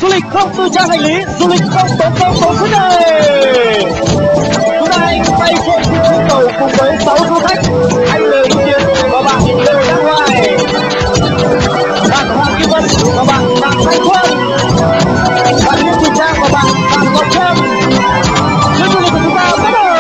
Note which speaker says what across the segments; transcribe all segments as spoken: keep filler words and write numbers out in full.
Speaker 1: Du lịch không tư trang hành lý, du lịch không tốn công tốn sức đời. Chúng ta hãy bay trên chiếc chuyến tàu cùng với sáu du khách, anh Lê Hữu Tiến và bạn Lê Đăng Hoài, bạn Hoàng Kim Vân và bạn Đặng Thanh Quân, bạn Nguyễn Thị Trang và bạn Phạm Ngọc Trâm. Chuyến du lịch của chúng ta bắt đầu.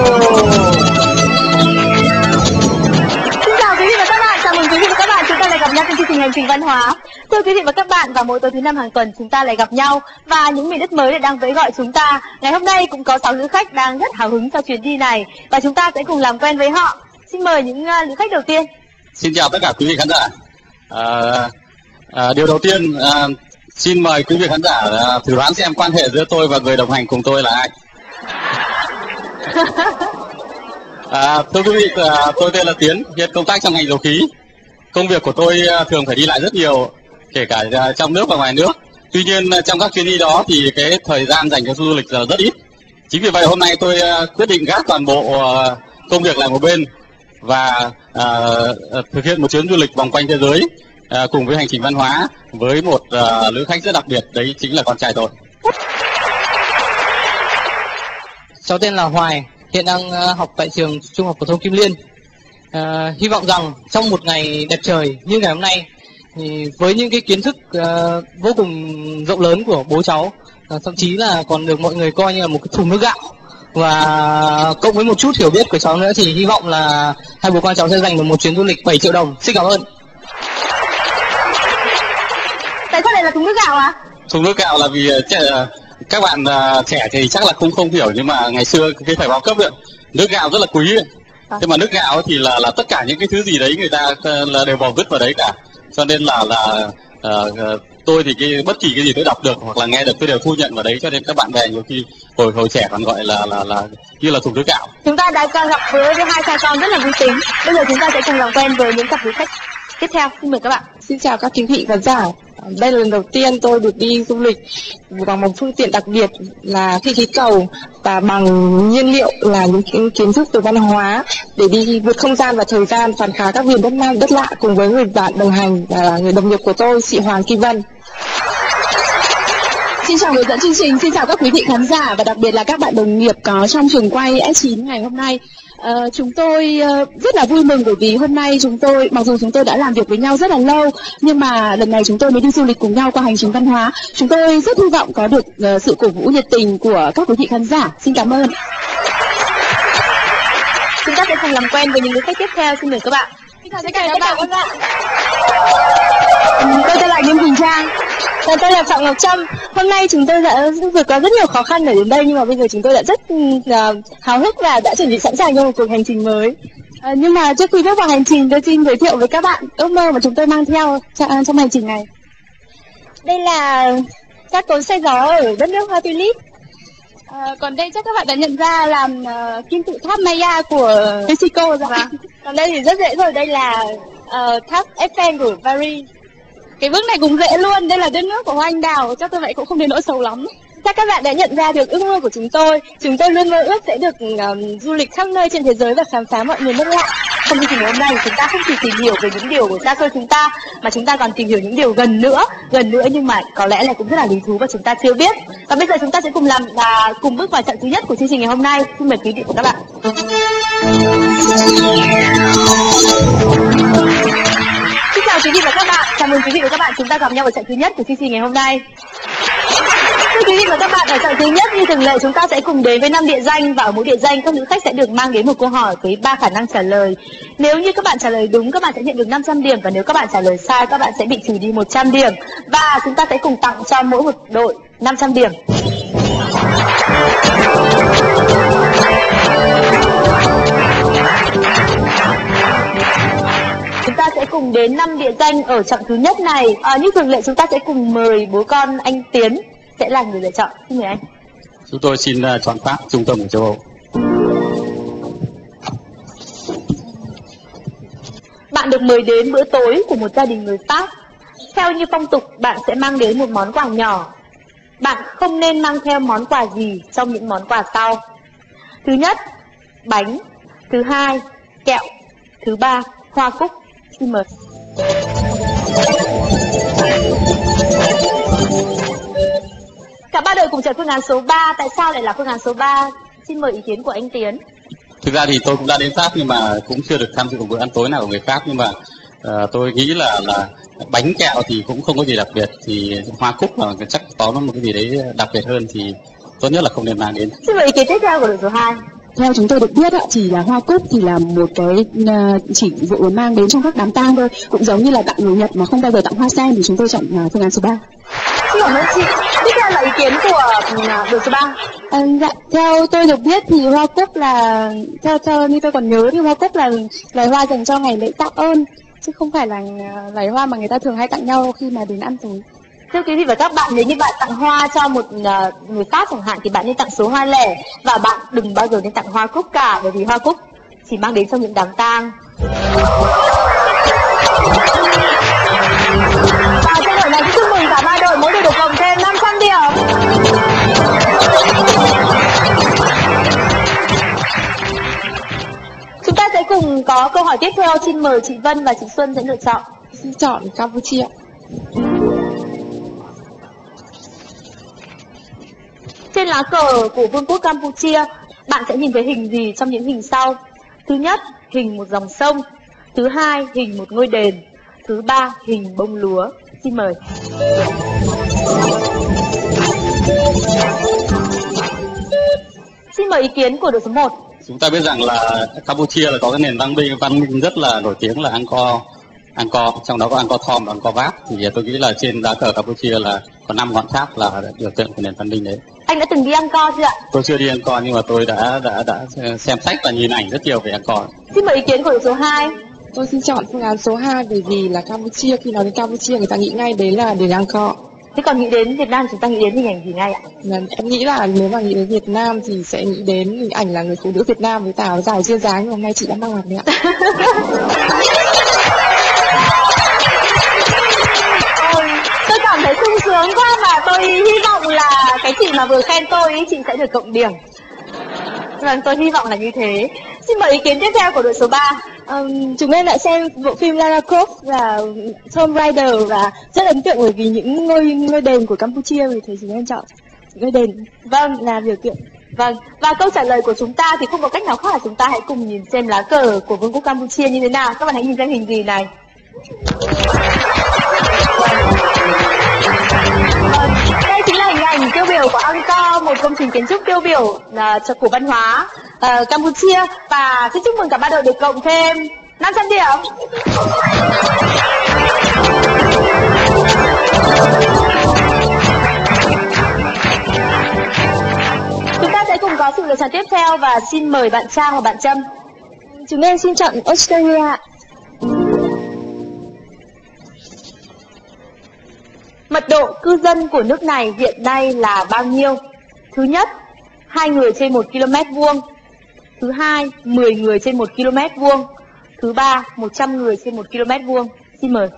Speaker 2: Xin chào quý vị và các bạn, chào mừng quý vị và các bạn, chúng ta lại gặp nhau trong chương trình Hành trình văn hóa. Thưa quý vị và các bạn, vào mỗi tối thứ năm hàng tuần chúng ta lại gặp nhau và những miền đất mới lại đang vẫy gọi chúng ta. Ngày hôm nay cũng có sáu lữ khách đang rất hào hứng cho chuyến đi này và chúng ta sẽ cùng làm quen với họ. Xin mời những uh, lữ khách đầu tiên.
Speaker 3: Xin chào tất cả quý vị khán giả. À, à, điều đầu tiên à, xin mời quý vị khán giả à, thử đoán xem quan hệ giữa tôi và người đồng hành cùng tôi là ai. À, thưa quý vị, à, tôi tên là Tiến, hiện công tác trong ngành dầu khí. Công việc của tôi à, thường phải đi lại rất nhiều, kể cả à, trong nước và ngoài nước. Tuy nhiên à, trong các chuyến đi đó thì cái thời gian dành cho du lịch là rất ít. Chính vì vậy hôm nay tôi à, quyết định gác toàn bộ à, công việc lại một bên và à, thực hiện một chuyến du lịch vòng quanh thế giới à, cùng với hành trình văn hóa với một à, lữ khách rất đặc biệt, đấy chính là con trai tôi.
Speaker 4: Cháu tên là Hoài, hiện đang uh, học tại trường Trung học phổ thông Kim Liên. Uh, hy vọng rằng trong một ngày đẹp trời như ngày hôm nay, thì với những cái kiến thức uh, vô cùng rộng lớn của bố cháu, uh, thậm chí là còn được mọi người coi như là một cái thùng nước gạo, và cộng với một chút hiểu biết của cháu nữa, thì hy vọng là hai bố con cháu sẽ dành được một chuyến du lịch bảy triệu đồng. Xin cảm ơn.
Speaker 2: Tại sao lại là thùng nước gạo à?
Speaker 3: Thùng nước gạo là vì uh, các bạn uh, trẻ thì chắc là không không hiểu, nhưng mà ngày xưa cái thời bao cấp ấy, nước gạo rất là quý ấy. À. Nhưng mà nước gạo thì là là tất cả những cái thứ gì đấy người ta uh, là đều bỏ vứt vào đấy cả, cho nên là là uh, tôi thì cái bất kỳ cái gì tôi đọc được hoặc là nghe được tôi đều thu nhận vào đấy, cho nên các bạn bè nhiều khi hồi hồi trẻ còn gọi là là là như là thùng nước gạo.
Speaker 2: Chúng ta đã gặp với hai cha con rất là vui tính. Bây giờ chúng ta sẽ cùng làm quen với những cặp du khách tiếp theo. Xin mời các bạn.
Speaker 5: Xin chào các quý vị khán giả. Đây là lần đầu tiên tôi được đi du lịch bằng một phương tiện đặc biệt là khinh khí cầu và bằng nhiên liệu là những kiến thức từ văn hóa để đi vượt không gian và thời gian, khám phá các miền đất nam đất lạ cùng với người bạn đồng hành là người đồng nghiệp của tôi, chị Hoàng Kim Vân.
Speaker 6: Xin chào người dẫn chương trình, xin chào các quý vị khán giả và đặc biệt là các bạn đồng nghiệp có trong trường quay S chín ngày hôm nay. Uh, chúng tôi uh, rất là vui mừng bởi vì hôm nay chúng tôi, mặc dù chúng tôi đã làm việc với nhau rất là lâu, nhưng mà lần này chúng tôi mới đi du lịch cùng nhau qua hành trình văn hóa. Chúng tôi rất hy vọng có được uh, sự cổ vũ nhiệt tình của các quý vị khán giả. Xin cảm ơn.
Speaker 2: Chúng ta sẽ cùng làm quen với những người khách tiếp theo. Xin mời các bạn. Xin chào tất cả các bạn. bạn.
Speaker 6: Tôi tên là Nghiêm Quỳnh Trang.
Speaker 2: Và tôi là Phạm Ngọc Trâm. Hôm nay chúng tôi đã vượt qua rất nhiều khó khăn để đến đây, nhưng mà bây giờ chúng tôi đã rất uh, háo hức và đã chuẩn bị sẵn sàng cho một cuộc hành trình mới. Uh, nhưng mà trước khi bước vào hành trình, tôi xin giới thiệu với các bạn ước mơ mà chúng tôi mang theo trong, trong hành trình này. Đây là các cối xay gió ở đất nước hoa tulip. Uh, còn đây chắc các bạn đã nhận ra làm uh, kim tự tháp Maya của Mexico rồi. Vâng. Còn đây thì rất dễ rồi, đây là uh, tháp Eiffel của Paris. Cái bước này cũng dễ luôn, đây là đất nước của hoa anh đào, chắc tôi vậy cũng không đến nỗi xấu lắm. Chắc các bạn đã nhận ra được ước mơ của chúng tôi. Chúng tôi luôn mơ ước sẽ được um, du lịch khắp nơi trên thế giới và khám phá mọi miền đất lạ. Trong chương trình hôm nay chúng ta không chỉ tìm hiểu về những điều của xa xôi chúng ta, mà chúng ta còn tìm hiểu những điều gần nữa, gần nữa nhưng mà có lẽ là cũng rất là lý thú và chúng ta chưa biết. Và bây giờ chúng ta sẽ cùng làm và cùng bước vào chặng thứ nhất của chương trình ngày hôm nay. Xin mời quý vị và các bạn. Xin chào quý vị và các bạn, chào mừng quý vị và các bạn chúng ta gặp nhau ở chặng thứ nhất của chương trình ngày hôm nay. Thưa quý vị và các bạn, ở chặng thứ nhất như thường lệ chúng ta sẽ cùng đến với năm địa danh và ở mỗi địa danh các nữ khách sẽ được mang đến một câu hỏi với ba khả năng trả lời. Nếu như các bạn trả lời đúng các bạn sẽ nhận được năm trăm điểm và nếu các bạn trả lời sai các bạn sẽ bị trừ đi một trăm điểm và chúng ta sẽ cùng tặng cho mỗi một đội năm trăm điểm. Chúng ta sẽ cùng đến năm địa danh ở chặng thứ nhất này. À, như thường lệ chúng ta sẽ cùng mời bố con anh Tiến sẽ là người lựa chọn. Xin mời anh.
Speaker 3: Chúng tôi xin uh, chọn Pháp, trung tâm của châu Âu.
Speaker 2: Bạn được mời đến bữa tối của một gia đình người Pháp. Theo như phong tục, bạn sẽ mang đến một món quà nhỏ. Bạn không nên mang theo món quà gì trong những món quà sau. Thứ nhất, bánh. Thứ hai, kẹo. Thứ ba, hoa cúc. Xin mời. Cả ba đội cùng chọn phương án số ba. Tại sao lại là phương án số ba? Xin mời ý kiến của anh Tiến.
Speaker 3: Thực ra thì tôi cũng đã đến Pháp nhưng mà cũng chưa được tham dự một bữa ăn tối nào của người Pháp, nhưng mà uh, tôi nghĩ là là bánh kẹo thì cũng không có gì đặc biệt, thì hoa cúc là chắc có nó một cái gì đấy đặc biệt hơn thì tốt nhất là không nên mang đến.
Speaker 2: Xin mời ý kiến tiếp theo của đội số hai.
Speaker 6: Theo chúng tôi được biết ạ, chỉ là hoa cúc thì là một cái uh, chỉ vụ mang đến trong các đám tang thôi, cũng giống như là tặng người Nhật mà không bao giờ tặng hoa sen, thì chúng tôi chọn uh, phương án số ba.
Speaker 2: Xin cảm ơn chị. Tiếp theo là ý kiến của uh, đội số ba.
Speaker 5: À, dạ, theo tôi được biết thì hoa cúc là theo theo như tôi còn nhớ thì hoa cúc là loài hoa dành cho ngày lễ tạ ơn, chứ không phải là uh, loài hoa mà người ta thường hay tặng nhau khi mà đến ăn tối.
Speaker 2: Thưa quý vị và các bạn, nếu như bạn tặng hoa cho một uh, người Pháp chẳng hạn thì bạn nên tặng số hoa lẻ, và bạn đừng bao giờ nên tặng hoa cúc cả, bởi vì hoa cúc chỉ mang đến trong những đám tang. Và trong đội này chúc mừng cả ba đội, mỗi đội được cộng thêm năm trăm điểm. Chúng ta sẽ cùng có câu hỏi tiếp theo. Xin mời chị Vân và chị Xuân sẽ lựa chọn.
Speaker 5: Xin chọn Campuchia.
Speaker 2: Trên lá cờ của Vương quốc Campuchia, bạn sẽ nhìn thấy hình gì trong những hình sau? Thứ nhất, hình một dòng sông. Thứ hai, hình một ngôi đền. Thứ ba, hình bông lúa. Xin mời. Xin mời ý kiến của đội số một.
Speaker 3: Chúng ta biết rằng là Campuchia là có cái nền văn minh văn minh rất là nổi tiếng là Angkor, Angkor, trong đó có Angkor Thom và Angkor Wat. Thì tôi nghĩ là trên lá cờ Campuchia là có năm ngọn tháp là biểu tượng của nền văn minh đấy.
Speaker 2: Anh đã từng đi Angkor chưa ạ?
Speaker 3: Tôi chưa đi Angkor nhưng mà tôi đã đã đã xem sách và nhìn ảnh rất nhiều về Angkor.
Speaker 2: Xin mời ý kiến của đội số hai.
Speaker 5: Tôi xin chọn phương án số hai bởi vì là Campuchia, khi nói đến Campuchia người ta nghĩ ngay đến là đền Angkor.
Speaker 2: Thế còn nghĩ đến Việt Nam chúng ta nghĩ đến hình ảnh gì ngay ạ?
Speaker 5: Em nghĩ là nếu mà nghĩ đến Việt Nam thì sẽ nghĩ đến hình ảnh là người phụ nữ Việt Nam với tà áo dài duyên dáng, nhưng hôm nay chị đã mang mặt đấy ạ.
Speaker 2: Tôi cảm thấy sung sướng quá và tôi hy vọng là cái chị mà vừa khen tôi ý, chị sẽ được cộng điểm. Vâng, tôi hy vọng là như thế. Xin mời ý kiến tiếp theo của đội số ba.
Speaker 5: Um, chúng em đã xem bộ phim Lara Croft và Tomb Raider và rất ấn tượng bởi vì những ngôi ngôi đền của Campuchia, vì thế chúng em chọn ngôi đền. Vâng, là biểu tượng.
Speaker 2: Vâng, và câu trả lời của chúng ta thì không có cách nào khác là chúng ta hãy cùng nhìn xem lá cờ của Vương quốc Campuchia như thế nào. Các bạn hãy nhìn xem hình gì này. Vâng, đây chính là hình ảnh tiêu biểu của Angkor, một công trình kiến trúc tiêu biểu uh, của văn hóa uh, Campuchia. Và xin chúc mừng cả ba đội được cộng thêm năm trăm điểm. Chúng ta sẽ cùng có sự lựa chọn tiếp theo và xin mời bạn Trang và bạn Trâm.
Speaker 5: Chúng em xin chọn Australia.
Speaker 2: Mật độ cư dân của nước này hiện nay là bao nhiêu? Thứ nhất, hai người trên một ki lô mét vuông. Thứ hai, mười người trên một ki lô mét vuông. Thứ ba, một trăm người trên một ki lô mét vuông. Xin mời.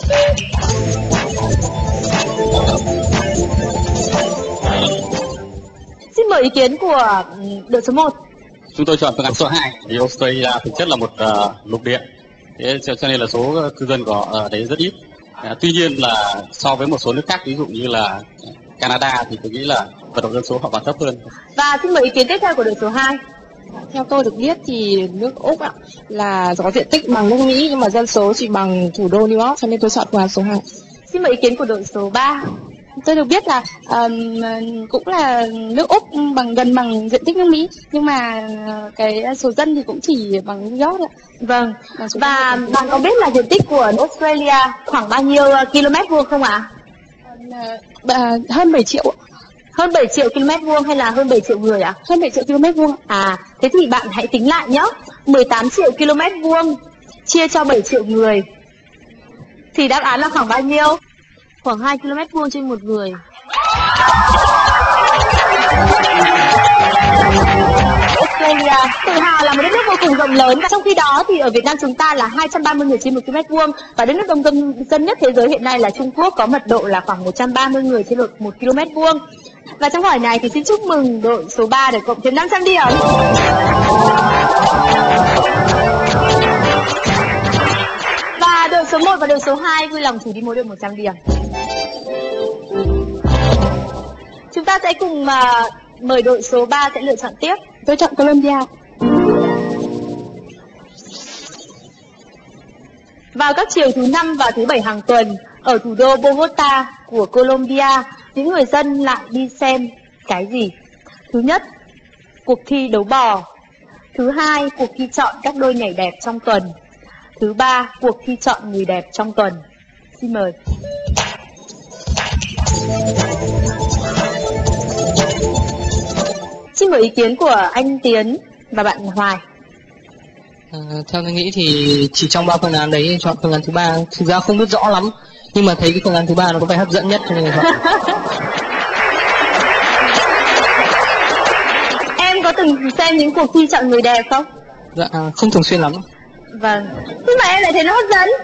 Speaker 2: Xin mời ý kiến của đội số một.
Speaker 3: Chúng tôi chọn phương án số hai. Thì Australia thực chất là một uh, lục địa, thế cho, cho nên là số cư dân của uh, đấy rất ít. À, tuy nhiên là so với một số nước khác, ví dụ như là Canada, thì tôi nghĩ là mật độ dân số họ còn thấp hơn.
Speaker 2: Và xin mời ý kiến tiếp theo của đội số hai.
Speaker 5: Theo tôi được biết thì nước Úc ạ, là có diện tích bằng nước Mỹ nhưng mà dân số chỉ bằng thủ đô New York, cho nên tôi chọn phương án số hai.
Speaker 2: Xin mời ý kiến của đội số ba.
Speaker 5: Tôi được biết là um, cũng là nước Úc bằng gần bằng diện tích nước Mỹ, nhưng mà cái số dân thì cũng chỉ bằng New York ạ.
Speaker 2: Vâng. Và bạn có biết là diện tích của Australia khoảng bao nhiêu km vuông không ạ?
Speaker 5: À, hơn bảy triệu.
Speaker 2: Hơn bảy triệu km vuông hay là hơn bảy triệu người ạ?
Speaker 5: Hơn bảy triệu km vuông.
Speaker 2: À, thế thì bạn hãy tính lại nhé. mười tám triệu km vuông chia cho bảy triệu người thì đáp án là khoảng bao nhiêu?
Speaker 7: Khoảng hai ki lô mét vuông trên một người.
Speaker 2: Australia tự hào là một đất nước vô cùng rộng lớn, và trong khi đó thì ở Việt Nam chúng ta là hai trăm ba mươi người trên một ki lô mét vuông, và đất nước đông dân, dân nhất thế giới hiện nay là Trung Quốc có mật độ là khoảng một trăm ba mươi người trên một ki lô mét vuông. Và trong hỏi này thì xin chúc mừng đội số ba để cộng thêm năm trăm điểm. Và đội số một và đội số hai vui lòng chủ đi mỗi đội một trăm điểm. Chúng ta ta sẽ cùng mà mời đội số ba sẽ lựa chọn tiếp.
Speaker 6: Tôi chọn Colombia.
Speaker 2: Vào các chiều thứ năm và thứ bảy hàng tuần, ở thủ đô Bogota của Colombia, những người dân lại đi xem cái gì? Thứ nhất, cuộc thi đấu bò. Thứ hai, cuộc thi chọn các đôi nhảy đẹp trong tuần. Thứ ba, cuộc thi chọn người đẹp trong tuần. Xin mời. Xin mời ý kiến của anh Tiến và bạn Hoài.
Speaker 4: À, theo tôi nghĩ thì chỉ trong ba phương án đấy chọn phương án thứ ba. Thực ra không biết rõ lắm, nhưng mà thấy cái phương án thứ ba nó có vẻ hấp dẫn nhất cho nên là chọn.
Speaker 2: Em có từng xem những cuộc thi chọn người đẹp không?
Speaker 4: Dạ không thường xuyên lắm.
Speaker 2: Vâng. Nhưng mà em lại thấy nó hấp dẫn.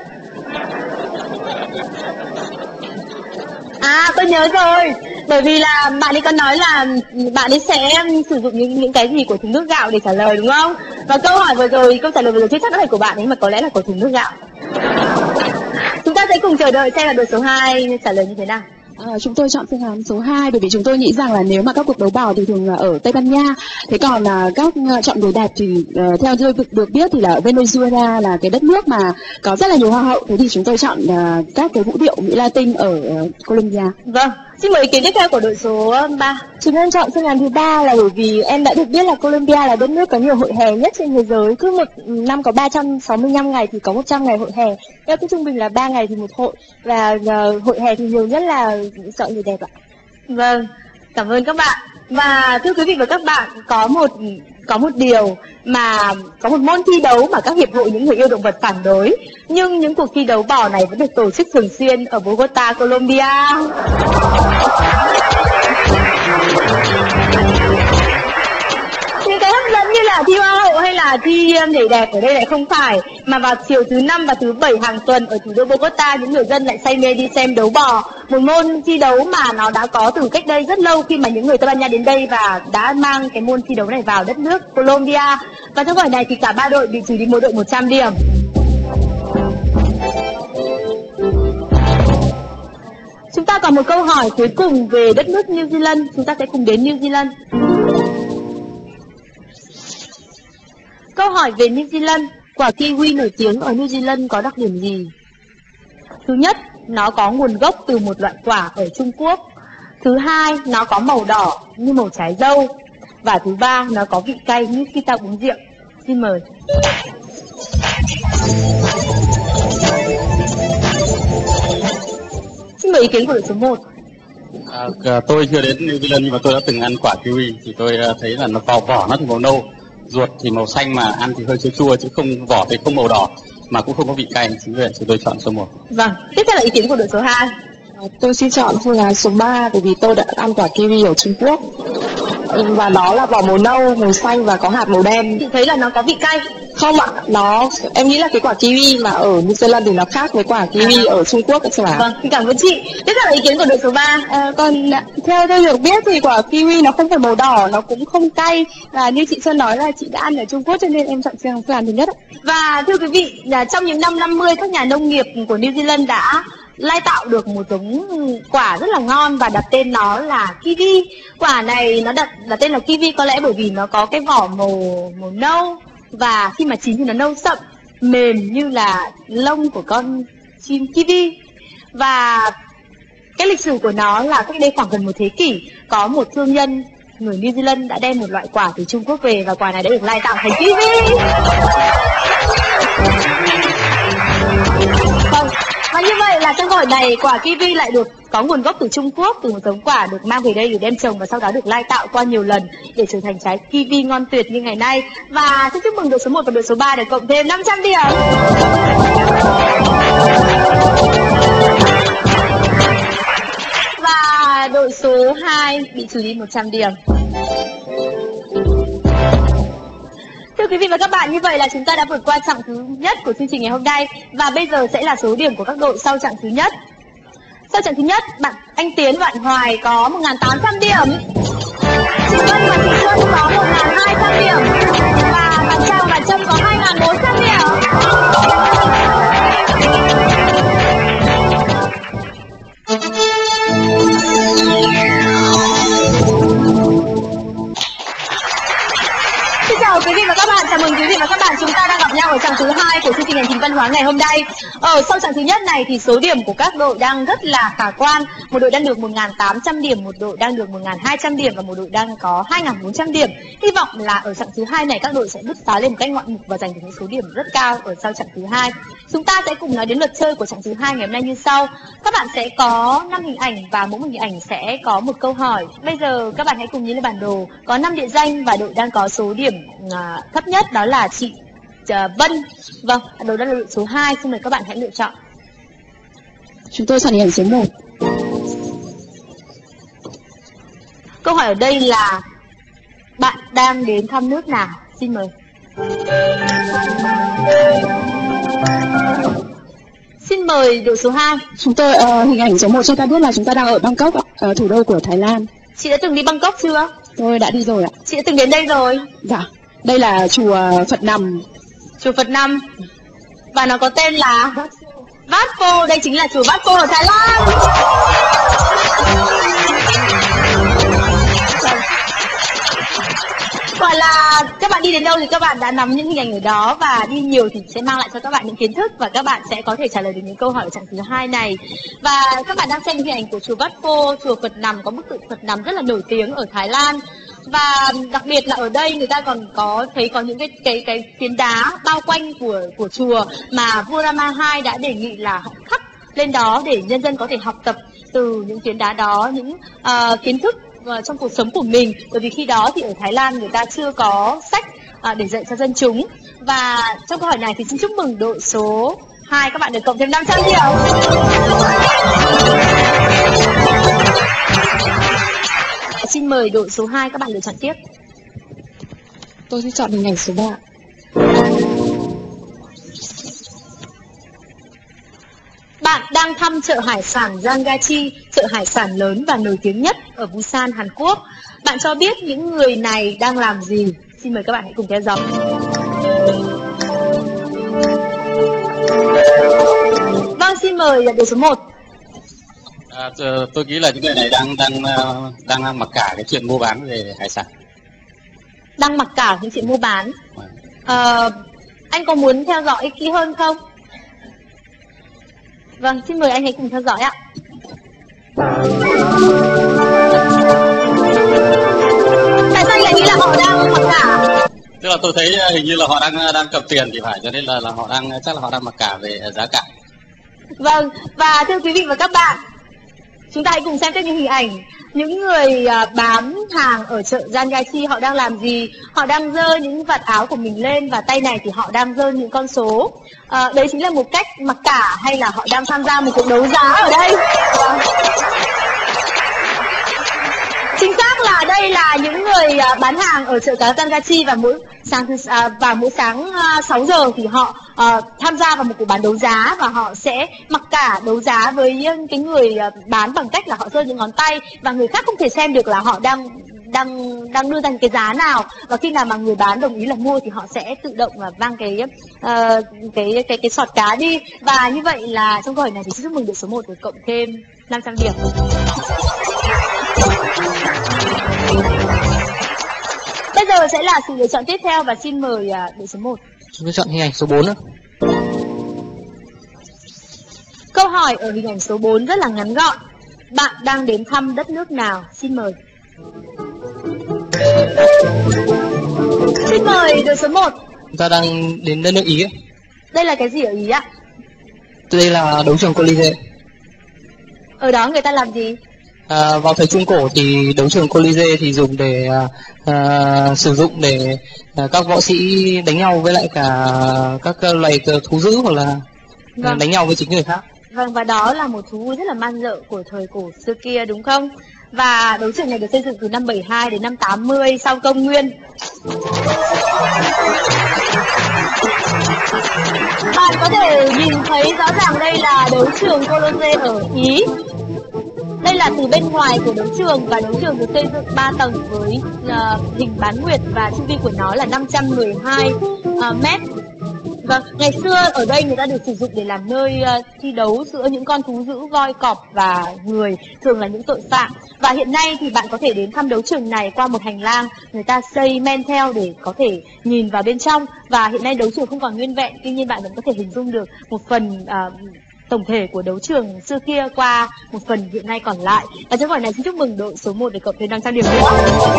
Speaker 2: À, tôi nhớ rồi. Bởi vì là bạn ấy có nói là bạn ấy sẽ sử dụng những những cái gì của thùng nước gạo để trả lời, đúng không? Và câu hỏi vừa rồi, câu trả lời vừa rồi chưa chắc đã phải của bạn ấy mà có lẽ là của thùng nước gạo. Chúng ta sẽ cùng chờ đợi xem là đội số hai trả lời như thế nào.
Speaker 6: À, chúng tôi chọn phương án số hai bởi vì chúng tôi nghĩ rằng là nếu mà các cuộc đấu bò thì thường là ở Tây Ban Nha, thế còn là các uh, chọn người đẹp thì uh, theo tôi được biết thì là ở Venezuela, là cái đất nước mà có rất là nhiều hoa hậu, thế thì chúng tôi chọn uh, các cái vũ điệu Mỹ Latin ở uh, Colombia.
Speaker 2: Vâng, xin mời ý kiến tiếp theo của đội số ba.
Speaker 7: Chúng em chọn phương án thứ ba là bởi vì em đã được biết là Colombia là đất nước có nhiều hội hè nhất trên thế giới. Cứ một năm có ba trăm sáu mươi lăm ngày thì có một trăm ngày hội hè. Theo cái trung bình là ba ngày thì một hội. Và uh, hội hè thì nhiều nhất là chọn người đẹp ạ.
Speaker 2: Vâng, cảm ơn các bạn. Và thưa quý vị và các bạn, có một có một điều mà có một môn thi đấu mà các hiệp hội những người yêu động vật phản đối, nhưng những cuộc thi đấu bò này vẫn được tổ chức thường xuyên ở Bogota, Colombia. Những cái hấp dẫn như là thi hoa hậu hay là thi nhảy đẹp ở đây lại không phải, mà vào chiều thứ năm và thứ bảy hàng tuần ở thủ đô Bogota, những người dân lại say mê đi xem đấu bò, một môn thi đấu mà nó đã có từ cách đây rất lâu khi mà những người Tây Ban Nha đến đây và đã mang cái môn thi đấu này vào đất nước Colombia. Và trong hỏi này thì cả ba đội bị trừ đi mỗi đội một trăm điểm. Chúng ta còn một câu hỏi cuối cùng về đất nước New Zealand. Chúng ta sẽ cùng đến New Zealand. Câu hỏi về New Zealand. Quả kiwi nổi tiếng ở New Zealand có đặc điểm gì? Thứ nhất, nó có nguồn gốc từ một loại quả ở Trung Quốc. Thứ hai, nó có màu đỏ như màu trái dâu. Và thứ ba, nó có vị cay như khi ta uống rượu. Xin mời. Xin mời ý kiến của đội số một.
Speaker 3: À, tôi chưa đến New Zealand nhưng mà tôi đã từng ăn quả kiwi thì tôi thấy là nó vào vỏ nó thì màu nâu, ruột thì màu xanh mà ăn thì hơi chua chua chứ không, vỏ thì không màu đỏ mà cũng không có vị cay, chính vì vậy tôi chọn số một.
Speaker 2: Vâng, tiếp theo là ý kiến của đội số hai.
Speaker 5: Tôi xin chọn phương án số ba bởi vì tôi đã ăn quả kiwi ở Trung Quốc và nó là vỏ màu nâu, màu xanh và có hạt màu đen.
Speaker 2: Chị thấy là nó có vị cay.
Speaker 5: Không ạ, nó em nghĩ là cái quả kiwi mà ở New Zealand thì nó khác với quả kiwi à, ở Trung Quốc ạ.
Speaker 2: Vâng, cảm ơn chị. Tiếp theo là ý kiến của đội số ba.
Speaker 6: À, còn theo tôi được biết thì quả kiwi nó không phải màu đỏ, nó cũng không cay. Và như chị Xuân nói là chị đã ăn ở Trung Quốc cho nên em chọn phương án thứ nhất ạ.
Speaker 2: Và thưa quý vị, là trong những năm năm mươi các nhà nông nghiệp của New Zealand đã lai tạo được một giống quả rất là ngon và đặt tên nó là kiwi. Quả này nó đặt đặt tên là kiwi có lẽ bởi vì nó có cái vỏ màu màu nâu và khi mà chín thì nó nâu sậm, mềm như là lông của con chim kiwi. Và cái lịch sử của nó là cách đây khoảng gần một thế kỷ, có một thương nhân người New Zealand đã đem một loại quả từ Trung Quốc về và quả này đã được lai tạo thành kiwi. Vâng. Và như vậy là trong câu hỏi này, quả kiwi lại được có nguồn gốc từ Trung Quốc, từ một giống quả được mang về đây để đem trồng và sau đó được lai tạo qua nhiều lần để trở thành trái kiwi ngon tuyệt như ngày nay. Và xin chúc mừng đội số một và đội số ba để cộng thêm năm trăm điểm. Và đội số hai bị trừ đi một trăm điểm. Thưa quý vị và các bạn, như vậy là chúng ta đã vượt qua chặng thứ nhất của chương trình ngày hôm nay. Và bây giờ sẽ là số điểm của các đội sau chặng thứ nhất. Sau chặng thứ nhất, bạn anh Tiến và bạn Hoài có một nghìn tám trăm điểm. Chị Vân và chị Xuân có một nghìn hai trăm điểm. Và bạn Trang và bạn Trâm có hai nghìn bốn trăm điểm. các bạn, chúng ta đang gặp nhau ở chặng thứ hai của chương trình hành trình văn hóa ngày hôm nay. Ở sau chặng thứ nhất này thì số điểm của các đội đang rất là khả quan. Một đội đang được một nghìn tám trăm điểm, một đội đang được một nghìn hai trăm điểm và một đội đang có hai nghìn bốn trăm điểm. Hy vọng là ở chặng thứ hai này các đội sẽ bứt phá lên một cách ngoạn mục và giành được những số điểm rất cao ở sau chặng thứ hai. Chúng ta sẽ cùng nói đến luật chơi của chặng thứ hai ngày hôm nay như sau. Các bạn sẽ có năm hình ảnh và mỗi một hình ảnh sẽ có một câu hỏi. Bây giờ các bạn hãy cùng nhìn lên bản đồ. Có năm địa danh và đội đang có số điểm uh, thấp nhất đó là chị uh, Vân. Vâng, đội đang là đội số hai. Xin mời các bạn hãy lựa chọn.
Speaker 6: Chúng tôi chọn hình ảnh số một.
Speaker 2: Câu hỏi ở đây là bạn đang đến thăm nước nào? Xin mời. Xin mời đội số hai.
Speaker 6: Chúng tôi uh, hình ảnh số một cho ta biết là chúng ta đang ở Bangkok, uh, thủ đô của Thái Lan.
Speaker 2: Chị đã từng đi Bangkok chưa?
Speaker 6: Tôi đã đi rồi ạ.
Speaker 2: Chị đã từng đến đây rồi?
Speaker 6: Dạ. Đây là chùa Phật Nằm.
Speaker 2: Chùa Phật Nằm. Và nó có tên là Wat Po. Đây chính là chùa Wat Po ở Thái Lan. Quả là các bạn đi đến đâu thì các bạn đã nắm những hình ảnh ở đó, và đi nhiều thì sẽ mang lại cho các bạn những kiến thức và các bạn sẽ có thể trả lời được những câu hỏi ở chặng thứ hai này. Và các bạn đang xem hình ảnh của chùa Wat Po, chùa Phật Nằm, có bức tượng Phật Nằm rất là nổi tiếng ở Thái Lan. Và đặc biệt là ở đây người ta còn có thấy có những cái cái cái phiến đá bao quanh của của chùa mà vua Rama hai đã đề nghị là khắc lên đó để nhân dân có thể học tập từ những phiến đá đó những uh, kiến thức trong cuộc sống của mình. Bởi vì khi đó thì ở Thái Lan người ta chưa có sách uh, để dạy cho dân chúng. Và trong câu hỏi này thì xin chúc mừng đội số hai, các bạn được cộng thêm năm trăm điểm. Xin mời đội số hai, các bạn lựa chọn tiếp.
Speaker 6: Tôi sẽ chọn hình ảnh số ba.
Speaker 2: Bạn đang thăm chợ hải sản Jangachi, chợ hải sản lớn và nổi tiếng nhất ở Busan, Hàn Quốc. Bạn cho biết những người này đang làm gì? Xin mời các bạn hãy cùng theo dõi. Vâng, xin mời đội số một.
Speaker 3: À, tôi nghĩ là những người này đang đang đang mặc cả cái chuyện mua bán về hải sản.
Speaker 2: Đang mặc cả những chuyện mua bán. À, anh có muốn theo dõi kỹ hơn không? Vâng, xin mời anh hãy cùng theo dõi ạ. Tại sao anh lại nghĩ là họ đang mặc cả?
Speaker 3: Tức là tôi thấy hình như là họ đang đang cầm tiền thì phải, cho nên là là họ đang chắc là họ đang mặc cả về giá cả.
Speaker 2: Vâng, và thưa quý vị và các bạn, chúng ta hãy cùng xem tiếp những hình ảnh. Những người bán hàng ở chợ Jangachi họ đang làm gì? Họ đang giơ những vạt áo của mình lên và tay này thì họ đang giơ những con số. À, đấy chính là một cách mặc cả hay là họ đang tham gia một cuộc đấu giá ở đây? Chính xác là đây là những người bán hàng ở chợ cá Jangachi, và mỗi sáng à, và mỗi sáng à, sáu giờ thì họ à, tham gia vào một cuộc bán đấu giá và họ sẽ mặc cả đấu giá với cái người bán bằng cách là họ giơ những ngón tay và người khác không thể xem được là họ đang đang đang đưa ra cái giá nào, và khi nào mà người bán đồng ý là mua thì họ sẽ tự động là vang cái uh, cái cái cái sọt cá đi. Và như vậy là trong câu hỏi này thì xin chúc mừng đội số một được cộng thêm năm trăm điểm. Bây giờ sẽ là sự lựa chọn tiếp theo và xin mời uh, đội số một.
Speaker 4: Chúng tôi chọn hình ảnh số bốn nữa.
Speaker 2: Câu hỏi ở hình ảnh số bốn rất là ngắn gọn. Bạn đang đến thăm đất nước nào? Xin mời. Xin mời đội số một.
Speaker 4: Chúng ta đang đến đất nước Ý ấy.
Speaker 2: Đây là cái gì ở Ý ạ?
Speaker 4: Đây là đấu trường Colisée.
Speaker 2: Ở đó người ta làm gì?
Speaker 4: À, vào thời Trung Cổ thì đấu trường Colisée thì dùng để à, sử dụng để à, các võ sĩ đánh nhau với lại cả các loài thú dữ hoặc là vâng. đánh nhau với chính người khác.
Speaker 2: Vâng, và đó là một thú vui rất là man rợ của thời cổ xưa kia đúng không? Và đấu trường này được xây dựng từ năm bảy mươi hai đến năm tám mươi sau công nguyên. Bạn có thể nhìn thấy rõ ràng đây là đấu trường Colisée ở Ý. Đây là từ bên ngoài của đấu trường, và đấu trường được xây dựng ba tầng với uh, hình bán nguyệt và chu vi của nó là năm trăm mười hai uh, mét. Vâng, ngày xưa ở đây người ta được sử dụng để làm nơi uh, thi đấu giữa những con thú dữ, voi, cọp và người, thường là những tội phạm. Và hiện nay thì bạn có thể đến thăm đấu trường này qua một hành lang người ta xây men theo để có thể nhìn vào bên trong. Và hiện nay đấu trường không còn nguyên vẹn, tuy nhiên bạn vẫn có thể hình dung được một phần uh, tổng thể của đấu trường xưa kia qua một phần hiện nay còn lại. Và trong hỏi này xin chúc mừng đội số một để cộng thêm năm trăm điểm nữa.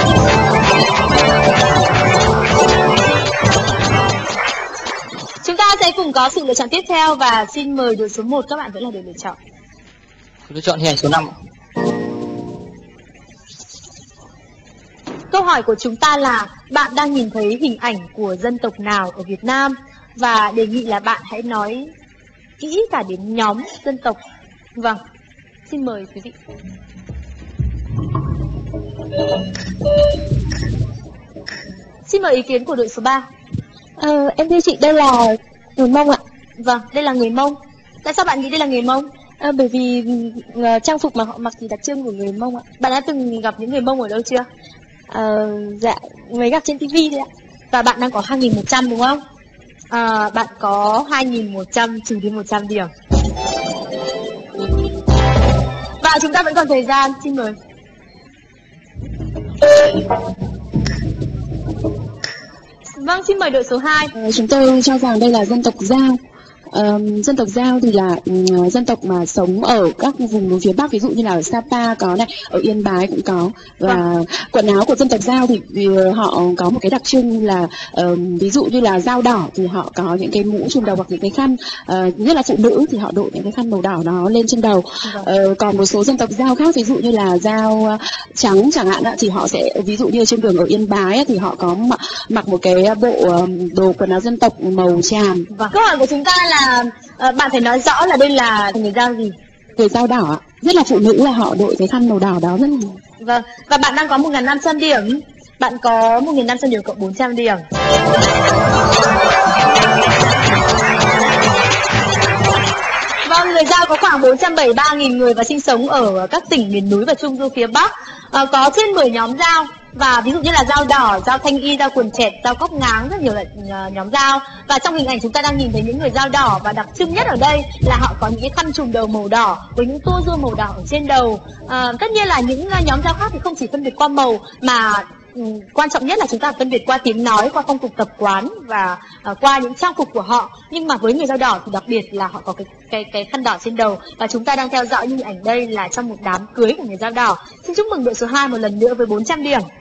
Speaker 2: Chúng ta sẽ cùng có sự lựa chọn tiếp theo và xin mời đội số một, các bạn vẫn là đội lựa chọn.
Speaker 4: Tôi chọn hình ảnh số năm.
Speaker 2: Câu hỏi của chúng ta là bạn đang nhìn thấy hình ảnh của dân tộc nào ở Việt Nam? Và đề nghị là bạn hãy nói kỹ cả đến nhóm dân tộc. Vâng, xin mời quý vị. Xin mời ý kiến của đội số ba.
Speaker 7: Ờ, em thưa chị, đây là người Mông ạ.
Speaker 2: Vâng, đây là người Mông. Tại sao bạn nghĩ đây là người Mông?
Speaker 7: À, bởi vì uh, trang phục mà họ mặc thì đặc trưng của người Mông ạ.
Speaker 2: Bạn đã từng gặp những người Mông ở đâu chưa?
Speaker 7: Ờ, dạ, mới gặp trên tivi thôi ạ.
Speaker 2: Và bạn đang có hai nghìn một trăm đúng không? À, bạn có hai nghìn một trăm trừ đi một trăm điểm. Và chúng ta vẫn còn thời gian, xin mời. Vâng, xin mời đội số hai.
Speaker 6: Ờ, chúng tôi cho rằng đây là dân tộc Dao. Uh, dân tộc Dao thì là uh, dân tộc mà sống ở các vùng núi phía Bắc, ví dụ như là ở Sapa có này, ở Yên Bái cũng có. Và vâng. Quần áo của dân tộc Dao thì vì họ có một cái đặc trưng là uh, ví dụ như là Dao đỏ thì họ có những cái mũ trùm đầu hoặc những cái khăn, uh, nhất là phụ nữ thì họ đội những cái khăn màu đỏ đó lên trên đầu. Vâng. Uh, còn một số dân tộc Dao khác, ví dụ như là Dao trắng chẳng hạn thì họ sẽ, ví dụ như trên đường ở Yên Bái thì họ có mặc, mặc một cái bộ đồ quần áo dân tộc màu tràm.
Speaker 2: Vâng. Câu hỏi của chúng ta là Uh, bạn phải nói rõ là đây là người Dao gì?
Speaker 6: Người Dao đỏ ạ. Nhất là phụ nữ là họ đội cái khăn màu đỏ đó rất là...
Speaker 2: Vâng, và bạn đang có một nghìn năm trăm điểm. Bạn có một nghìn năm trăm điểm cộng bốn trăm điểm. Vâng, người Dao có khoảng bốn trăm bảy mươi ba nghìn người và sinh sống ở các tỉnh miền núi và trung du phía Bắc. uh, Có trên mười nhóm Dao. Và ví dụ như là dao đỏ, dao thanh y, dao quần chẹt, dao cóc ngáng, rất nhiều loại uh, nhóm dao. Và trong hình ảnh chúng ta đang nhìn thấy những người dao đỏ, và đặc trưng nhất ở đây là họ có những cái khăn trùm đầu màu đỏ với những tua rua màu đỏ ở trên đầu. uh, Tất nhiên là những uh, nhóm dao khác thì không chỉ phân biệt qua màu mà um, quan trọng nhất là chúng ta phân biệt qua tiếng nói, qua phong tục tập quán và uh, qua những trang phục của họ. Nhưng mà với người dao đỏ thì đặc biệt là họ có cái cái cái khăn đỏ trên đầu. Và chúng ta đang theo dõi những hình ảnh đây là trong một đám cưới của người dao đỏ. Xin chúc mừng đội số hai một lần nữa với bốn trăm điểm.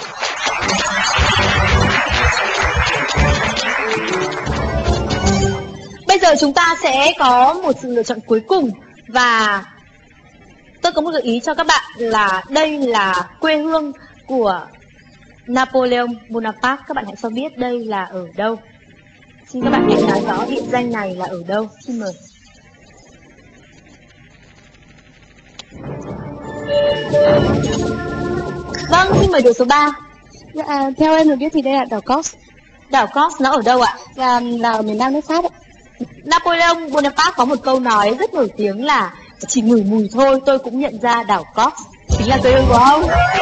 Speaker 2: Bây giờ chúng ta sẽ có một sự lựa chọn cuối cùng. Và tôi có một gợi ý cho các bạn là đây là quê hương của Napoleon Bonaparte. Các bạn hãy cho biết đây là ở đâu. Xin các bạn hãy nói rõ địa danh này là ở đâu. Xin mời. Vâng, xin mời đội số ba.
Speaker 7: Dạ, theo em được biết thì đây là đảo Corse.
Speaker 2: Đảo Corse nó ở đâu ạ?
Speaker 7: Là, là ở miền Nam nước Pháp ạ.
Speaker 2: Napoleon Bonaparte có một câu nói rất nổi tiếng là chỉ ngửi mùi thôi tôi cũng nhận ra đảo Corse chính là quê hương của ông.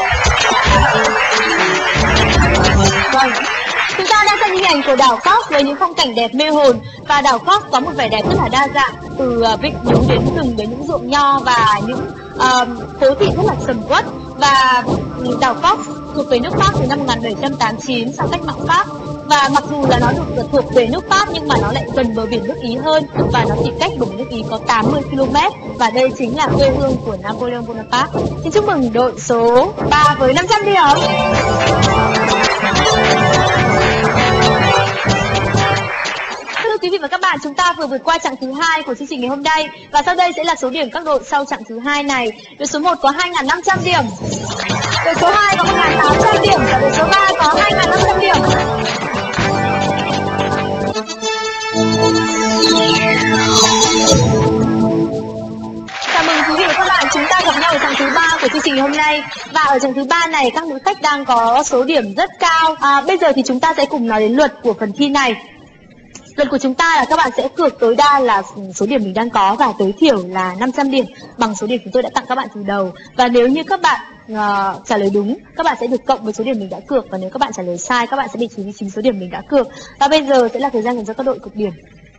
Speaker 2: Vâng. Chúng ta đang xem hình ảnh của đảo Corse với những phong cảnh đẹp mê hồn. Và đảo Corse có một vẻ đẹp rất là đa dạng, từ vịnh núi đến rừng, đến những ruộng nho và những uh, phố thị rất là sầm uất. Và đảo Corse thuộc về nước Pháp từ năm một nghìn bảy trăm tám mươi chín sau cách mạng Pháp. Và mặc dù là nó được thuộc về nước Pháp nhưng mà nó lại gần bờ biển nước Ý hơn, và nó chỉ cách bờ biển nước Ý có tám mươi ki lô mét. Và đây chính là quê hương của Napoleon Bonaparte. Xin chúc mừng đội số ba với năm trăm điểm. Thưa quý vị và các bạn, chúng ta vừa vượt qua chặng thứ hai của chương trình ngày hôm nay. Và sau đây sẽ là số điểm các đội sau chặng thứ hai này. Đội số một có hai nghìn năm trăm điểm. Đội số hai có một nghìn tám trăm điểm và đội số ba có hai nghìn năm trăm điểm. Chào mừng quý vị và các bạn, chúng ta gặp nhau ở chặng thứ ba của chương trình hôm nay. Và ở chặng thứ ba này các nữ khách đang có số điểm rất cao. À, bây giờ thì chúng ta sẽ cùng nói đến luật của phần thi này. Luật của chúng ta là các bạn sẽ cược tối đa là số điểm mình đang có và tối thiểu là năm trăm điểm bằng số điểm chúng tôi đã tặng các bạn từ đầu. Và nếu như các bạn uh, trả lời đúng, các bạn sẽ được cộng với số điểm mình đã cược, và nếu các bạn trả lời sai, các bạn sẽ bị trừ đi chính số điểm mình đã cược. Và bây giờ sẽ là thời gian dành cho các đội cược điểm.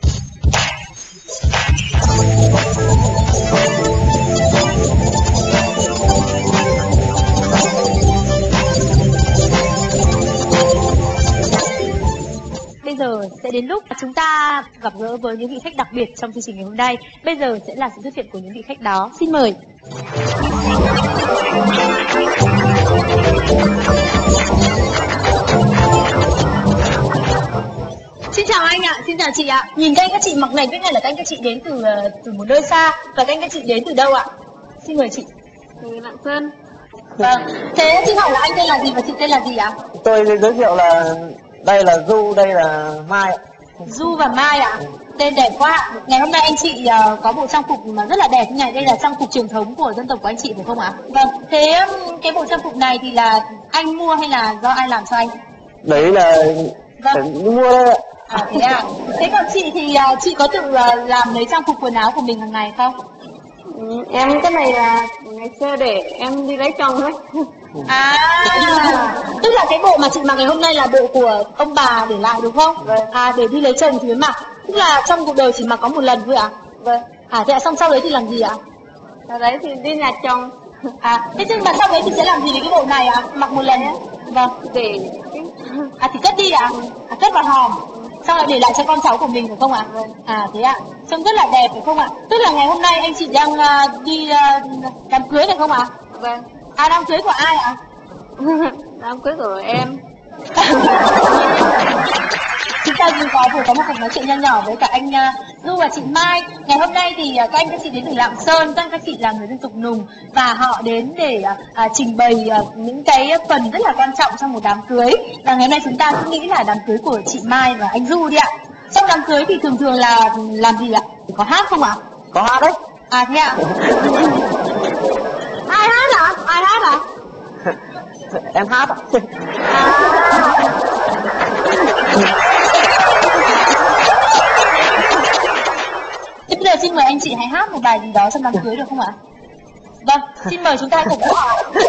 Speaker 2: Bây giờ sẽ đến lúc chúng ta gặp gỡ với những vị khách đặc biệt trong chương trình ngày hôm nay. Bây giờ sẽ là sự xuất hiện của những vị khách đó. Xin mời. Xin chào anh ạ, xin chào chị ạ. Nhìn các anh các chị mặc này biết ngay là các anh các chị đến từ từ một nơi xa. Và các anh các chị đến từ đâu ạ? Xin mời chị.
Speaker 5: Từ Lạng Sơn.
Speaker 2: Vâng. Thế xin hỏi là anh tên là gì và chị tên là gì ạ?
Speaker 1: Tôi giới thiệu là đây là Du, đây là Mai ạ.
Speaker 2: Du và Mai ạ. Tên đẹp quá. Ngày hôm nay anh chị uh, có bộ trang phục mà rất là đẹp như này. Đây là trang phục truyền thống của dân tộc của anh chị phải không ạ? Vâng. Thế um, cái bộ trang phục này thì là anh mua hay là do ai làm cho anh?
Speaker 1: Đấy là
Speaker 2: vâng.
Speaker 1: mua đây ạ.
Speaker 2: À thế à. Thế còn chị thì uh, chị có tự uh, làm lấy trang phục quần áo của mình hàng ngày không?
Speaker 5: Ừ, em cái này là ngày xưa để em đi lấy chồng thôi.
Speaker 2: À, tức là cái bộ mà chị mặc ngày hôm nay là bộ của ông bà để lại đúng không?
Speaker 5: Vâng.
Speaker 2: À, để đi lấy chồng thì mới mặc. Tức là trong cuộc đời chỉ mặc có một lần thôi ạ?
Speaker 5: Vâng.
Speaker 2: À, thế à, xong sau đấy thì làm gì ạ?
Speaker 5: Sau đấy thì đi nhà chồng.
Speaker 2: À, thế nhưng mà sau đấy thì sẽ làm gì với cái bộ này ạ? Mặc một lần á? Vâng.
Speaker 5: Để
Speaker 2: à thì cất đi ạ? À, cất vào hòm. Xong lại để lại cho con cháu của mình phải không ạ? Vâng. À thế ạ. Trông rất là đẹp phải không ạ? Tức là ngày hôm nay anh chị đang uh, đi uh, đám cưới phải không ạ?
Speaker 5: Vâng.
Speaker 2: À, đám cưới của ai ạ?
Speaker 5: Đám cưới của em.
Speaker 2: Chúng ta vừa có vừa có một cuộc nói chuyện nho nhỏ với cả anh uh, Du và chị Mai. Ngày hôm nay thì uh, các anh các chị đến từ Lạng Sơn, các anh các chị là người dân tộc Nùng và họ đến để uh, uh, trình bày uh, những cái phần rất là quan trọng trong một đám cưới. Và ngày hôm nay chúng ta cũng nghĩ là đám cưới của chị Mai và anh Du đi ạ. Trong đám cưới thì thường thường là làm gì ạ? Có hát không ạ?
Speaker 1: Có hát đấy.
Speaker 2: À thế ạ. Ai hát ạ? Ai hát ạ?
Speaker 1: Em hát ạ.
Speaker 2: À. Thế bây giờ xin mời anh chị hãy hát một bài gì đó trong đám cưới được không ạ? Vâng, xin mời chúng ta hãy cùng hát.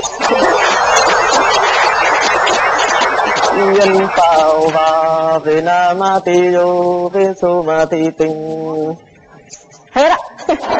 Speaker 1: Nhân tạo và về Nam Ti Đô về Su Ma Ti Tình. Hết ạ.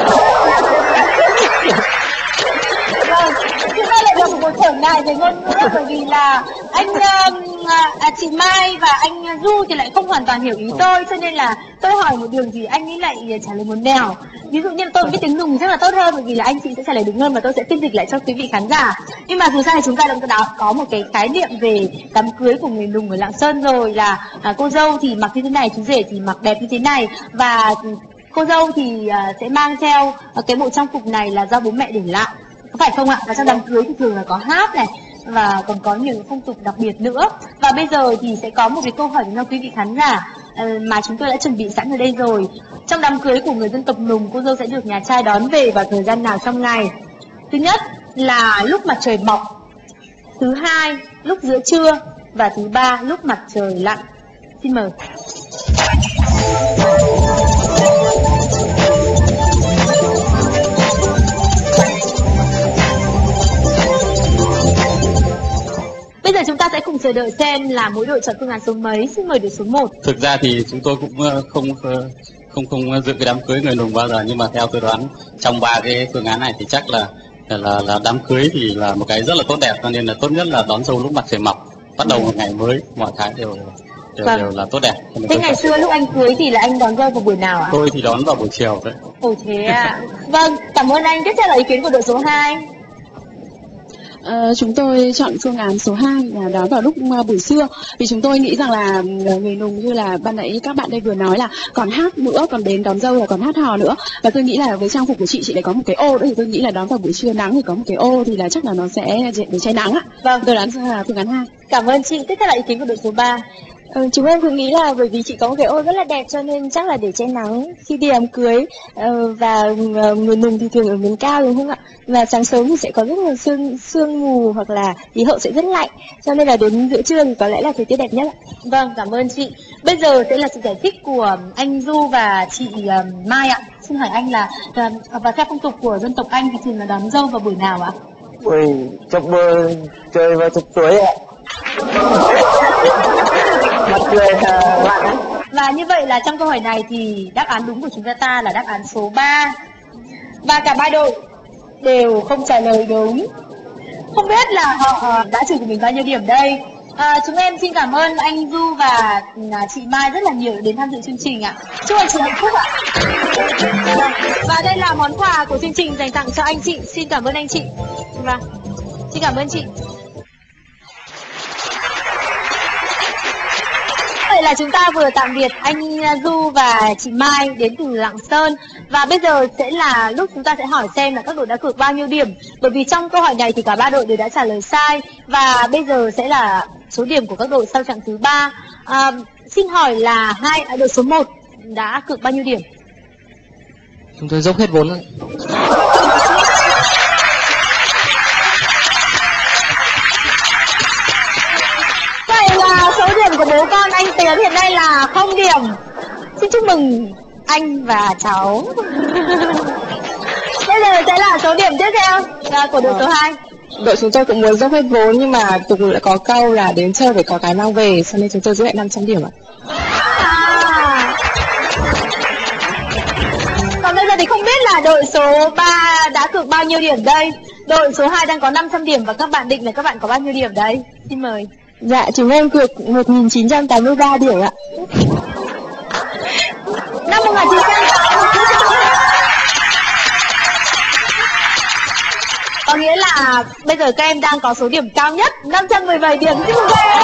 Speaker 2: Vâng, chúng ta lại gặp một trở ngại về ngôn ngữ bởi vì là anh uh, à, chị Mai và anh Du thì lại không hoàn toàn hiểu ý tôi, cho nên là tôi hỏi một điều gì anh ấy lại trả lời một nẻo. Ví dụ như tôi biết tiếng Nùng rất là tốt hơn bởi vì là anh chị sẽ trả lời đúng hơn và tôi sẽ phiên dịch lại cho quý vị khán giả. Nhưng mà dù sao thì chúng ta đã có một cái khái niệm về đám cưới của người Nùng ở Lạng Sơn rồi, là à, cô dâu thì mặc như thế này, chú rể thì mặc đẹp như thế này, và cô dâu thì uh, sẽ mang theo uh, cái bộ trang phục này là do bố mẹ để lại, có phải không ạ? Và trong đám cưới thì thường là có hát này và còn có nhiều phong tục đặc biệt nữa. Và bây giờ thì sẽ có một cái câu hỏi cho quý vị khán giả uh, mà chúng tôi đã chuẩn bị sẵn ở đây rồi. Trong đám cưới của người dân tộc Nùng, cô dâu sẽ được nhà trai đón về vào thời gian nào trong ngày? Thứ nhất là lúc mặt trời mọc, thứ hai lúc giữa trưa, và thứ ba lúc mặt trời lặn. Xin mời. Bây giờ chúng ta sẽ cùng chờ đợi xem là mỗi đội chọn phương án số mấy. Xin mời đội số một.
Speaker 3: Thực ra thì chúng tôi cũng không không không dự cái đám cưới người Nùng bao giờ, nhưng mà theo tôi đoán trong ba cái phương án này thì chắc là là là đám cưới thì là một cái rất là tốt đẹp, cho nên là tốt nhất là đón dâu lúc mặt trời mọc, bắt đầu một ngày mới, mọi cái đều đều,
Speaker 2: vâng.
Speaker 3: đều là tốt đẹp.
Speaker 2: Thế ngày xưa lúc anh cưới thì là anh đón dâu vào buổi nào ạ?
Speaker 3: Tôi thì đón vào buổi chiều đấy.
Speaker 2: Ồ thế à. Vâng, cảm ơn anh. Tiếp theo là ý kiến của đội số hai.
Speaker 6: Uh, chúng tôi chọn phương án số hai là đón vào lúc uh, buổi trưa, vì chúng tôi nghĩ rằng là uh, người Nùng như là ban nãy các bạn đây vừa nói là còn hát nữa, còn đến đón dâu là còn hát hò nữa, và tôi nghĩ là với trang phục của chị chị lại có một cái ô nữa, thì tôi nghĩ là đón vào buổi trưa nắng thì có một cái ô thì là chắc là nó sẽ để che nắng ạ. Vâng, tôi đoán là phương án hai.
Speaker 2: Cảm ơn chị. Tiếp theo là ý kiến của đội số ba.
Speaker 7: Ừ, chúng em cũng nghĩ là bởi vì chị có một cái ô rất là đẹp cho nên chắc là để che nắng khi đi đám cưới. Ừ, và uh, người Nùng thì thường ở miền cao đúng không ạ? Và sáng sớm thì sẽ có rất nhiều sương sương mù hoặc là khí hậu sẽ rất lạnh, cho nên là đến giữa trưa thì có lẽ là thời tiết đẹp nhất ạ.
Speaker 2: Vâng, cảm ơn chị. Bây giờ sẽ là sự giải thích của anh Du và chị uh, Mai ạ. Xin hỏi anh là uh, và theo phong tục của dân tộc Anh thì thường là đón dâu vào buổi nào ạ?
Speaker 8: Ui, chọc bơ chơi vào chụp chuối ạ. Mặt cười là bạn ấy.
Speaker 2: Và như vậy là trong câu hỏi này thì đáp án đúng của chúng ta là đáp án số ba. Và cả ba đội đều không trả lời đúng. Không biết là họ đã trừ của mình bao nhiêu điểm đây. À, chúng em xin cảm ơn anh Du và chị Mai rất là nhiều đến tham dự chương trình ạ. Chúc anh chị hạnh phúc ạ. Và đây là món quà của chương trình dành tặng cho anh chị. Xin cảm ơn anh chị. Vâng, xin cảm ơn chị. Vậy là chúng ta vừa tạm biệt anh Du và chị Mai đến từ Lạng Sơn. Và bây giờ sẽ là lúc chúng ta sẽ hỏi xem là các đội đã cược bao nhiêu điểm. Bởi vì trong câu hỏi này thì cả ba đội đều đã trả lời sai. Và bây giờ sẽ là số điểm của các đội sau chặng thứ ba. À, xin hỏi là hai đội số một đã cược bao nhiêu điểm?
Speaker 4: Chúng tôi dốc hết vốn rồi.
Speaker 2: Vậy là số điểm của bố con anh Tiến hiện nay là không điểm. Xin chúc mừng anh và cháu. Bây giờ sẽ là số điểm tiếp theo là của đội số hai.
Speaker 5: Đội chúng tôi cũng muốn dốc hết vốn nhưng mà tục lại có câu là đến chơi phải có cái mang về, cho nên chúng tôi giữ lại năm trăm điểm ạ.
Speaker 2: À. Còn bây giờ thì không biết là đội số ba đã cược bao nhiêu điểm đây. Đội số hai đang có năm trăm điểm và các bạn định là các bạn có bao nhiêu điểm đấy? Xin mời.
Speaker 7: Dạ, chúng em cược một nghìn chín trăm tám mươi ba điểm ạ.
Speaker 2: Năm một nghìn chín trăm tám mươi ba. Có nghĩa là bây giờ các em đang có số điểm cao nhất, năm trăm mười bảy điểm. Chúc mừng các em.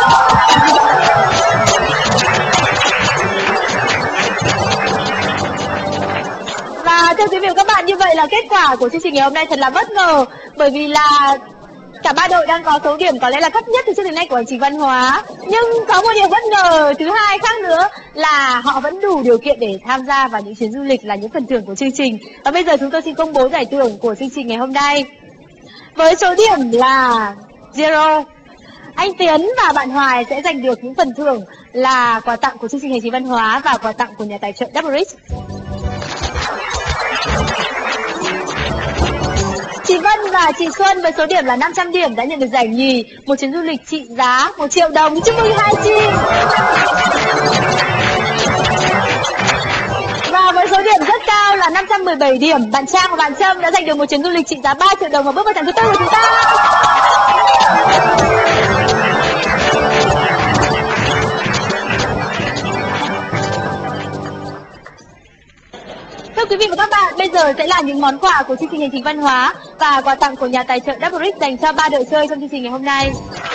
Speaker 2: Và thưa quý vị và các bạn, như vậy là kết quả của chương trình ngày hôm nay thật là bất ngờ. Bởi vì là cả ba đội đang có số điểm có lẽ là thấp nhất từ trước đến nay của hành trình văn hóa. Nhưng có một điều bất ngờ thứ hai khác nữa là họ vẫn đủ điều kiện để tham gia vào những chuyến du lịch là những phần thưởng của chương trình. Và bây giờ chúng tôi xin công bố giải thưởng của chương trình ngày hôm nay. Với số điểm là zero, anh Tiến và bạn Hoài sẽ giành được những phần thưởng là quà tặng của chương trình hành trình văn hóa và quà tặng của nhà tài trợ Double Rich. Chị Vân và chị Xuân với số điểm là năm trăm điểm đã nhận được giải nhì, một chuyến du lịch trị giá một triệu đồng. Chúc mừng hai chị. Và với số điểm rất cao là năm trăm mười bảy điểm, bạn Trang và bạn Trâm đã giành được một chuyến du lịch trị giá ba triệu đồng và bước vào chặng thứ tư của chúng ta. Thưa quý vị và các bạn, bây giờ sẽ là những món quà của chương trình hành trình văn hóa và quà tặng của nhà tài trợ Double Rich dành cho ba đội chơi trong chương trình ngày hôm nay.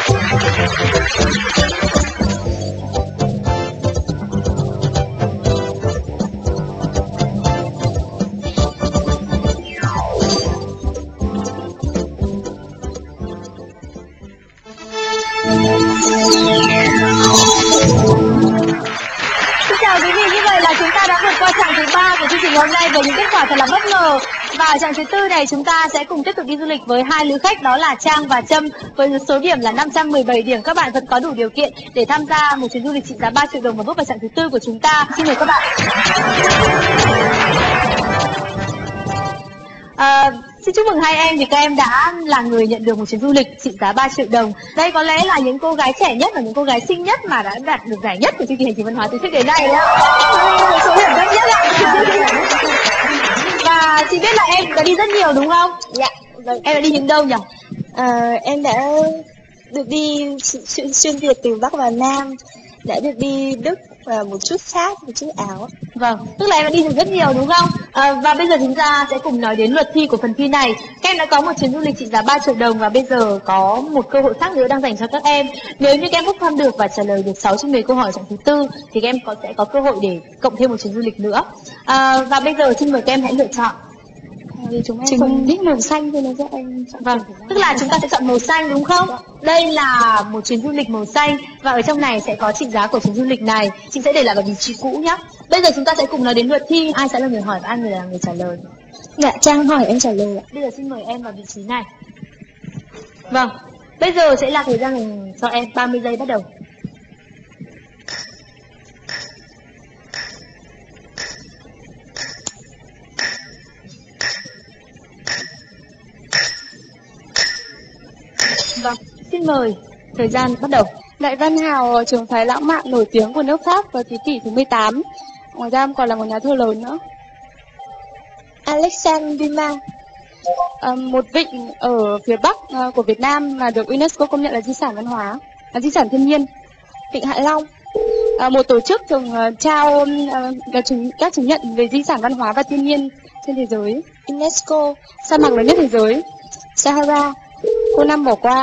Speaker 2: Chúng ta đã vượt qua chặng thứ ba của chương trình hôm nay với những kết quả thật là bất ngờ. Và ở chặng thứ tư này chúng ta sẽ cùng tiếp tục đi du lịch với hai lữ khách, đó là Trang và Trâm với số điểm là năm trăm mười bảy điểm. Các bạn vẫn có đủ điều kiện để tham gia một chuyến du lịch trị giá ba triệu đồng và bước vào chặng thứ tư của chúng ta. Xin mời các bạn. À, xin chúc mừng hai em vì các em đã là người nhận được một chuyến du lịch trị giá ba triệu đồng. Đây có lẽ là những cô gái trẻ nhất và những cô gái xinh nhất mà đã đạt được giải nhất của chương trình hành trình văn hóa từ trước đến nay đấy ạ. Số điểm rất nhất ạ. Và chị biết là em đã đi rất nhiều đúng không?
Speaker 7: Dạ. Vâng.
Speaker 2: Em đã đi những đâu nhỉ?
Speaker 7: À, em đã được đi xuyên, xuyên Việt từ Bắc vào Nam, đã được đi Đức và một chút Pháp, một chút Áo.
Speaker 2: Vâng, tức là em đã đi được rất nhiều đúng không? À, và bây giờ chúng ta sẽ cùng nói đến luật thi của phần thi này. Các em đã có một chuyến du lịch trị giá ba triệu đồng và bây giờ có một cơ hội khác nữa đang dành cho các em. Nếu như các em bốc thăm được và trả lời được sáu trên mười câu hỏi trong thứ tư thì các em có sẽ có cơ hội để cộng thêm một chuyến du lịch nữa. À, và bây giờ xin mời các em hãy lựa chọn.
Speaker 7: Vì chúng em không thích màu xanh cho nên các em chọn.
Speaker 2: Vâng, tức là chúng ta sẽ chọn màu xanh đúng không? Đây là một chuyến du lịch màu xanh và ở trong này sẽ có trị giá của chuyến du lịch này. Chị sẽ để lại vào vị trí cũ nhé. Bây giờ chúng ta sẽ cùng nói đến luật thi. Ai sẽ là người hỏi và ai người là người trả lời?
Speaker 7: Dạ, Trang hỏi em trả lời ạ.
Speaker 2: Bây giờ xin mời em vào vị trí này. Vâng, bây giờ sẽ là thời gian dành cho em ba mươi giây bắt đầu. Vâng, xin mời, thời gian bắt đầu.
Speaker 6: Đại văn hào, trường phái lãng mạn nổi tiếng của nước Pháp vào thế kỷ thứ mười tám. Ngoài ra còn là một nhà thơ lớn nữa.
Speaker 2: Alexandre Dumas.
Speaker 6: À, một vịnh ở phía bắc à, của Việt Nam mà được UNESCO công nhận là di sản văn hóa, là di sản thiên nhiên.
Speaker 2: Vịnh Hạ Long.
Speaker 6: À, một tổ chức thường uh, trao uh, các, chứng, các chứng nhận về di sản văn hóa và thiên nhiên trên thế giới.
Speaker 2: UNESCO.
Speaker 6: Sa mạc lớn nhất thế giới.
Speaker 2: Sahara.
Speaker 6: Cô Năm bỏ qua.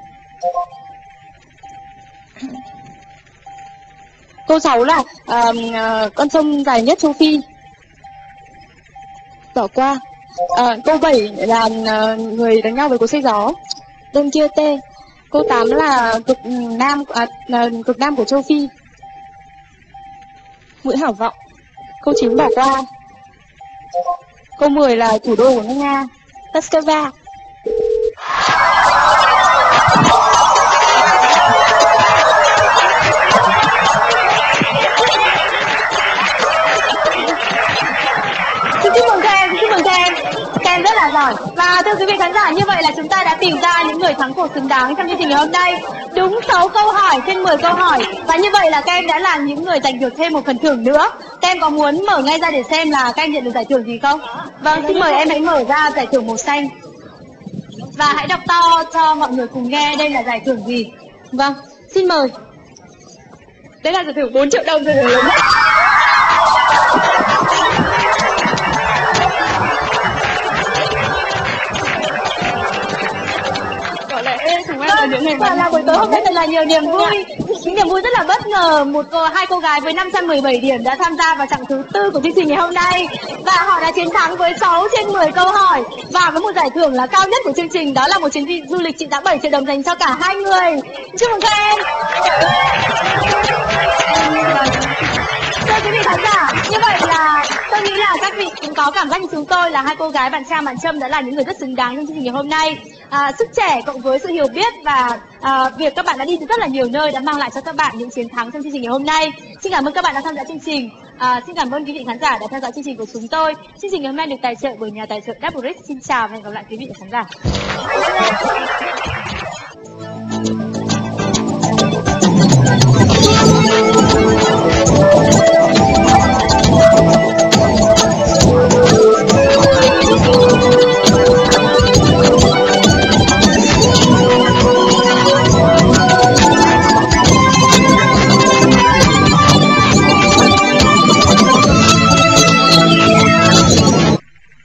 Speaker 6: Câu sáu là uh, uh, con sông dài nhất châu Phi.
Speaker 2: Bỏ qua.
Speaker 6: Uh, câu bảy là uh, người đánh nhau với cối xay gió.
Speaker 2: Don Quixote.
Speaker 6: Câu tám là cực nam à, uh, cực nam của châu Phi.
Speaker 2: Mũi Hảo Vọng.
Speaker 6: Câu chín bỏ qua. Câu mười là thủ đô của nước Nga.
Speaker 2: Moscow.
Speaker 7: Xin chúc mừng các em, chúc mừng các em. Các em rất là giỏi. Và thưa quý vị khán giả, như vậy là chúng ta đã tìm ra những người thắng cuộc xứng đáng trong chương trình ngày hôm nay. Đúng sáu câu hỏi trên mười câu hỏi. Và như vậy là các em đã là những người giành được thêm một phần thưởng nữa. Các em có muốn mở ngay ra để xem là các em nhận được giải thưởng gì không? Vâng, xin mời em hãy mở ra giải thưởng màu xanh. Và hãy đọc to cho mọi người cùng nghe đây là giải thưởng gì.
Speaker 2: Vâng, xin mời.
Speaker 6: Đây là giải thưởng bốn triệu đồng rồi lớn nhất. Có lẽ chúng em là những ngày
Speaker 7: và là buổi tối hôm nay thật là nhiều niềm vui, những niềm vui rất là bất ngờ. Một cô, hai cô gái với năm trăm mười bảy điểm đã tham gia vào chặng thứ tư của chương trình ngày hôm nay và họ đã chiến thắng với sáu trên mười câu hỏi và với một giải thưởng là cao nhất của chương trình, đó là một chuyến đi du lịch trị giá bảy triệu đồng dành cho cả hai người. Chúc mừng các em. Thưa quý vị khán giả, như vậy là tôi nghĩ là các vị cũng có cảm giác như chúng tôi là hai cô gái bạn Trang, bạn Trâm đã là những người rất xứng đáng trong chương trình ngày hôm nay. À, sức trẻ cộng với sự hiểu biết và à, việc các bạn đã đi từ rất là nhiều nơi đã mang lại cho các bạn những chiến thắng trong chương trình ngày hôm nay. Xin cảm ơn các bạn đã tham gia chương trình. À, xin cảm ơn quý vị khán giả đã theo dõi chương trình của chúng tôi. Chương trình ngày hôm nay được tài trợ bởi nhà tài trợ Dabric. Xin chào và hẹn gặp lại quý vị khán giả.